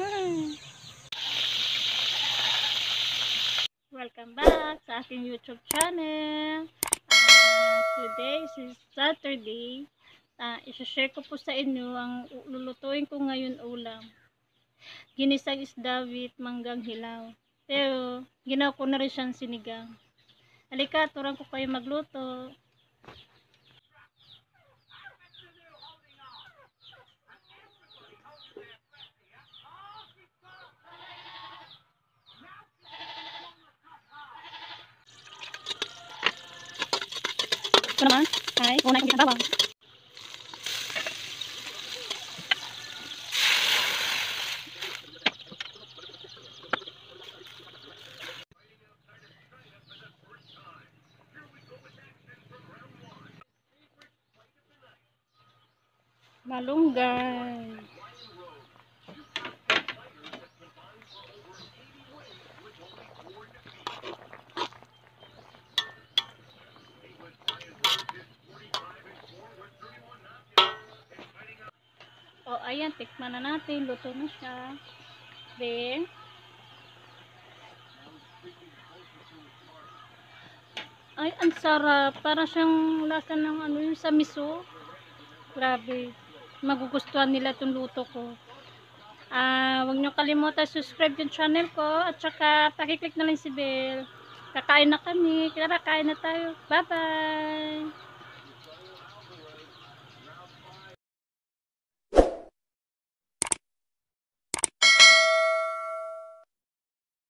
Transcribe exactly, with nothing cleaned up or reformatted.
Welcome back sa aking YouTube channel. Uh, today is Saturday. Uh, isa-share ko po sa inyo ang lulutuin ko ngayon ulam. Ginisang isda with manggang hilaw. Pero ginawa ko na rin siyang sinigang. Halika, turuan ko kayo magluto. Ito naman ay una yung bawang. Malunggay. O, ayan, tikman na natin. Luto na siya. Then, ay, ang sarap. Para siyang lasa ng ano yung sa miso. Grabe. Magugustuhan nila itong luto ko. Ah, uh, huwag niyo kalimutan subscribe yung channel ko. At saka, pakiclick na lang si bell. Kakain na kami. Kaya kain na tayo. Bye-bye!